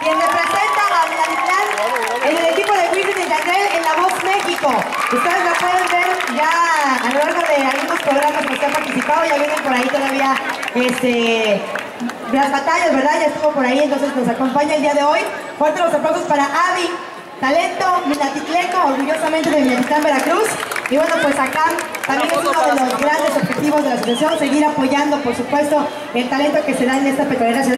quien representa a Minatitlán en el equipo de Wisin y Yandel en La Voz México. Ustedes la pueden ver ya a lo largo de algunos programas que han participado, ya vienen por ahí todavía las batallas, ¿verdad? Ya estuvo por ahí, entonces nos acompaña el día de hoy. Fuertes los aplausos para Abby, talento minatitleco, orgullosamente de Minatitlán, Veracruz. Y bueno, pues acá también es uno de los grandes objetivos de la asociación, seguir apoyando, por supuesto, el talento que se da en esta petrolera ciudad.